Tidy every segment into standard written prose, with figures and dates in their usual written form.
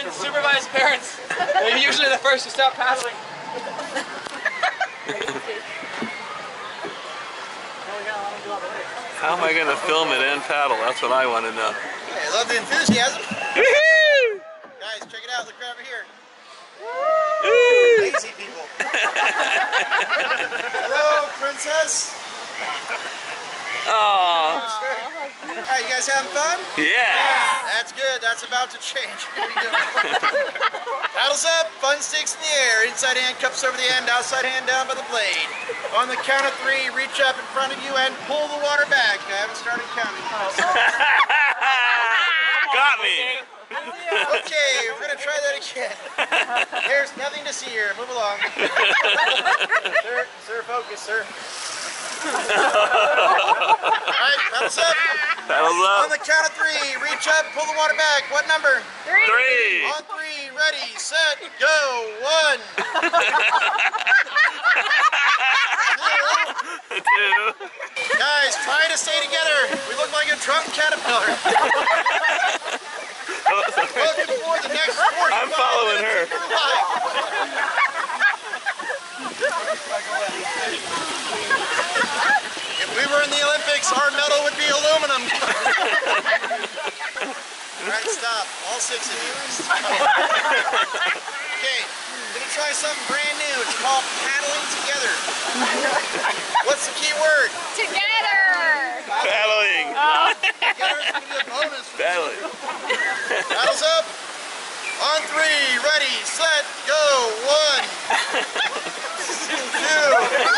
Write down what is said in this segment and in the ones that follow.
supervised parents. They're usually the first to stop paddling. How am I going to film it and paddle? That's what I want to know. I love the enthusiasm. Guys, check it out. Look right over here. Lazy people. Hello, princess. Oh. Alright, you guys having fun? Yeah. That's good. That's about to change. Paddles up, fun sticks in the air. Inside hand cups over the end, outside hand down by the blade. On the count of 3, reach up in front of you and pull the water back. I haven't started counting. Got me. Okay, we're going to try that again. There's nothing to see here. Move along. Sir, focus, sir. Alright, paddles up. Paddles up. On the count of 3, reach up, pull the water back. What number? 3. On 3, ready, set, go. 1. 2. Guys, try to stay together. We look like a drunk caterpillar. Looking for the next 45 I'm following her. minutes of your life. If we were in the Olympics, our medal would be aluminum. Alright, stop. All 6 of you. Okay, we're going to try something brand new. It's called paddling together. What's the key word? Together! Paddling. Together is going to be a bonus. Paddling. Paddles up. On 3, ready, set, go. 1. 2.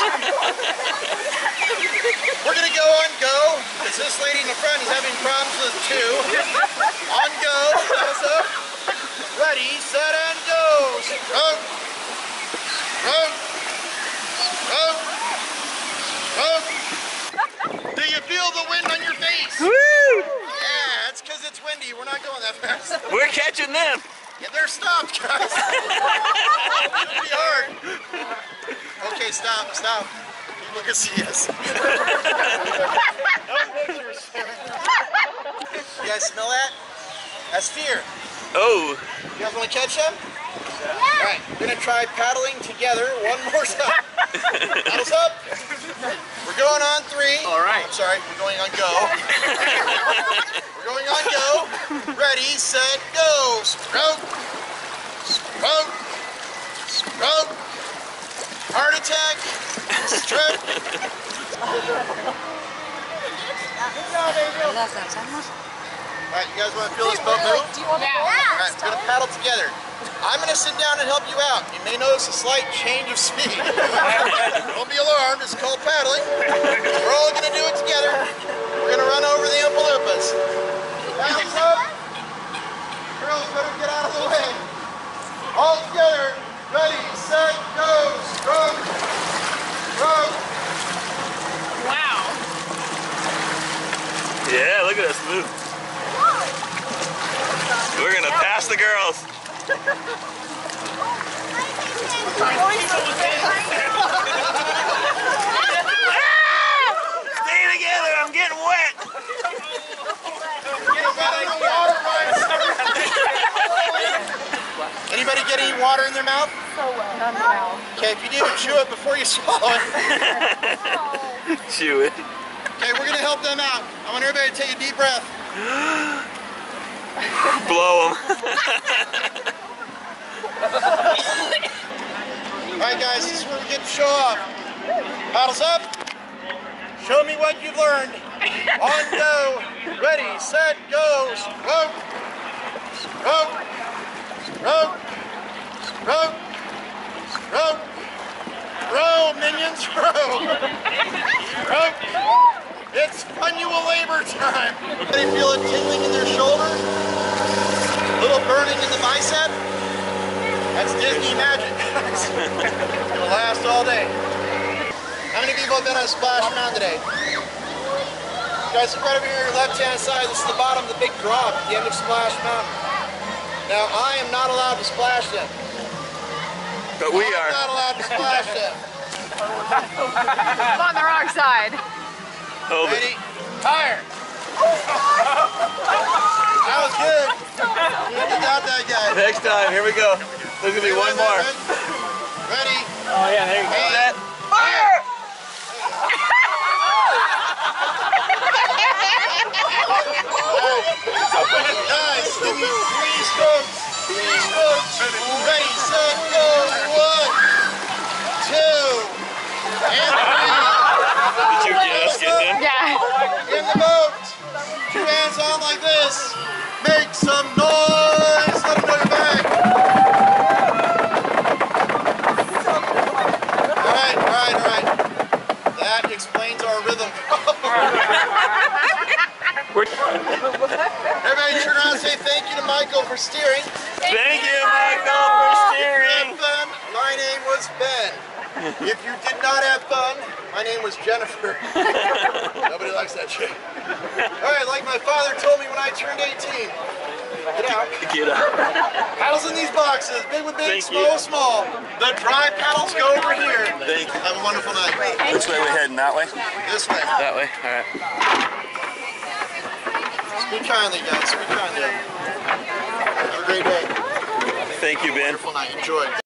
We're going to go on go, because this lady in the front is having problems with 2. On go, paddles up. Ready, set, and go. Stroke. Stroke. Stroke. Stroke. Do you feel the wind on your face? Woo! Yeah, it's because it's windy. We're not going that fast. We're catching them. Yeah, they're stopped, guys. It'll be hard. Okay, stop, stop. People can see us. You guys smell that? That's fear. Oh. You guys want to catch them? Yeah. All right, we're going to try paddling together one more time. Paddles up. We're going on 3. All right. I'm sorry, we're going on go. We're going on go. Ready, set, go. Stroke. Stroke. Stroke. Heart attack. Stroke. All right, you guys want to feel this boat move? All right, we're going to paddle together. I'm going to sit down and help you out. You may notice a slight change of speed. Don't be alarmed, it's called paddling. We're all going to do it together. We're going to run over the Oompa Loompas. Paddles up. Girls, better get out of the way. All together. Ready, set, go. Stroke. Stroke. Wow. Yeah, look at us move. We're going to pass the girls. Stay together, I'm getting wet. Anybody get any water in their mouth? None now. Okay, if you do, chew it before you swallow it. Chew it. Okay, we're going to help them out. I want everybody to take a deep breath. Blow them. Alright guys, this is where we get to show off. Paddles up. Show me what you've learned. On go. Ready, set, go. Stroke. Stroke. Stroke. Stroke. Stroke. Row, minions, row. Stroke. It's funnual labor time. Anybody feel it tingling in their shoulder? A little burning in the bicep? That's Disney magic. It'll last all day. How many people have been on Splash Mountain today? You guys, look right over here on your left-hand side. This is the bottom of the big drop at the end of Splash Mountain. Now, I am not allowed to splash them. But we I'm are. not allowed to splash them. I'm on the wrong side. Hold it. Ready? Fire! That was good. You got that guy. Next time, here we go. There's gonna be one more. Ready? Oh yeah, there you go. Set, fire! Guys, give me 3 strokes. 3 strokes. Ready, set, go. 1, 2, and 3. Did you just get them? Yeah. In the boat. 2 hands on like this. Make some noise. Let them know you're back. All right. That explains our rhythm. Everybody turn around and say thank you to Michael for steering. Thank you, Michael, for steering. Fun. My name was Ben. If you did not have fun, my name was Jennifer. Nobody likes that shit. All right, like my father told me when I turned 18. Get out. Get up. Paddles in these boxes, big with big, Thank small you. with small. The dry paddles go over here. Thank you. Have a wonderful night. Which way we heading? That way? This way. That way? All right. Speak kindly, guys. Speak kindly. Have a great day. Thank you, Ben. Wonderful night. Enjoy.